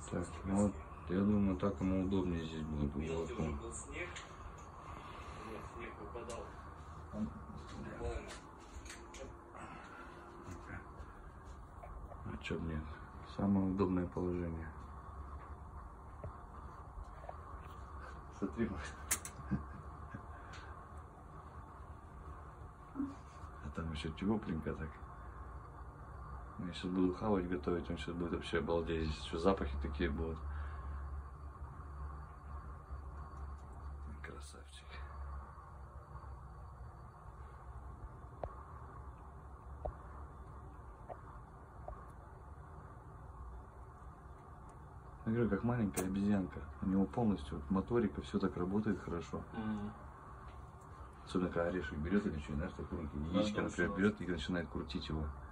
Так, ну вот, я думаю, так ему удобнее здесь будет уголком. А что мне? Самое удобное положение. Смотри, а там еще тепленько так. Я сейчас буду хавать, готовить, он сейчас будет вообще обалдеть. Здесь еще запахи такие будут. Красавчик. Я говорю, как маленькая обезьянка. У него полностью вот, моторика, все так работает хорошо. Особенно когда орешек берет или что, знаешь, так руки. Яичко, например, берет и начинает крутить его.